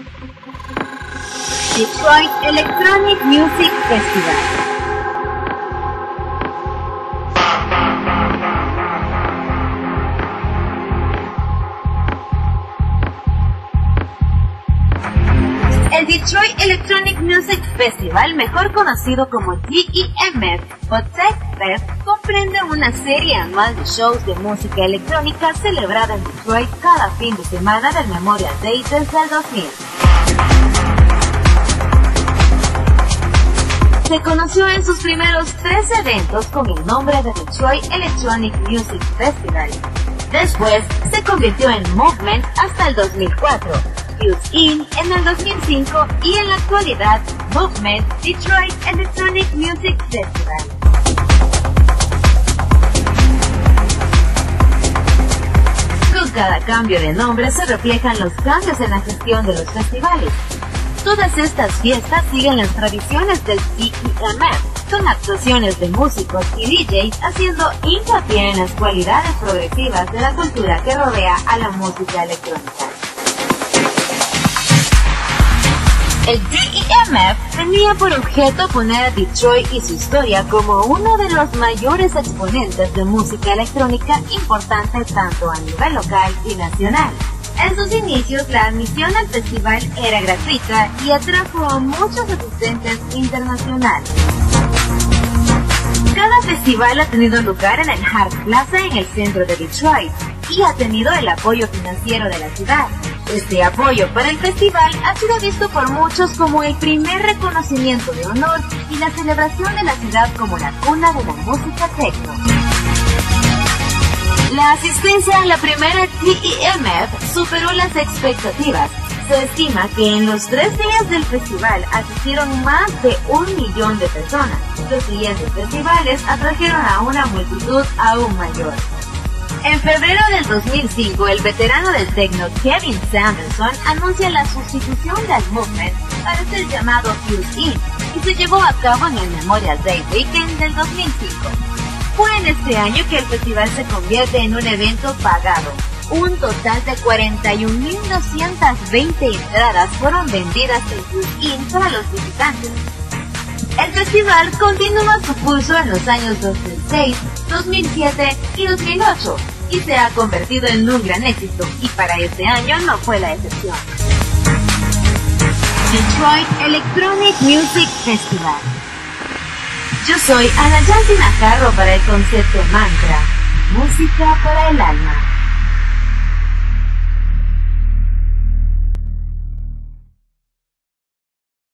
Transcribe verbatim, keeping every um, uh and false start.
Detroit Electronic Music Festival. El Detroit Electronic Music Festival, mejor conocido como D E M F o Tech Fest, comprende una serie anual de shows de música electrónica celebrada en Detroit cada fin de semana del Memorial Day desde el dos mil. Se conoció en sus primeros tres eventos con el nombre de Detroit Electronic Music Festival. Después se convirtió en Movement hasta el dos mil cuatro. Fuse In en el dos mil cinco y en la actualidad Movement Detroit Electronic Music Festival. Con cada cambio de nombre se reflejan los cambios en la gestión de los festivales. Todas estas fiestas siguen las tradiciones del D E M F, con actuaciones de músicos y D Js haciendo hincapié en las cualidades progresivas de la cultura que rodea a la música electrónica. El D E M F tenía por objeto poner a Detroit y su historia como uno de los mayores exponentes de música electrónica importante tanto a nivel local y nacional. En sus inicios, la admisión al festival era gratuita y atrajo a muchos asistentes internacionales. Cada festival ha tenido lugar en el Hart Plaza en el centro de Detroit y ha tenido el apoyo financiero de la ciudad. Este apoyo para el festival ha sido visto por muchos como el primer reconocimiento de honor y la celebración de la ciudad como la cuna de la música techno. La asistencia a la primera D E M F superó las expectativas. Se estima que en los tres días del festival asistieron más de un millón de personas. Los siguientes festivales atrajeron a una multitud aún mayor. En febrero del dos mil cinco, el veterano del techno Kevin Samuelson anuncia la sustitución del Movement para el llamado Fuse In y se llevó a cabo en el Memorial Day Weekend del dos mil cinco. Fue en este año que el festival se convierte en un evento pagado. Un total de cuarenta y un mil doscientas veinte entradas fueron vendidas en Fuse In para los visitantes. El festival continúa su curso en los años dos mil seis, dos mil siete y dos mil ocho y se ha convertido en un gran éxito, y para este año no fue la excepción. Detroit Electronic Music Festival. Yo soy Ana Yancy Najarro para el concepto Mantra, música para el alma.